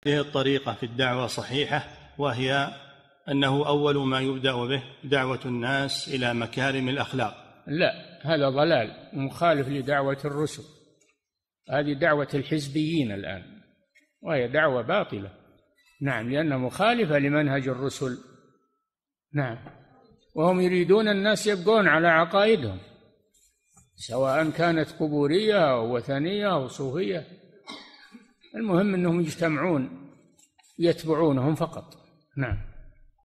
هذه الطريقة في الدعوة صحيحة، وهي أنه أول ما يبدأ به دعوة الناس إلى مكارم الأخلاق. لا، هذا ضلال مخالف لدعوة الرسل. هذه دعوة الحزبيين الآن، وهي دعوة باطلة. نعم، لأنها مخالفة لمنهج الرسل. نعم، وهم يريدون الناس يبقون على عقائدهم، سواء كانت قبورية أو وثنية أو صوفية، المهم أنهم يجتمعون يتبعونهم فقط. نعم.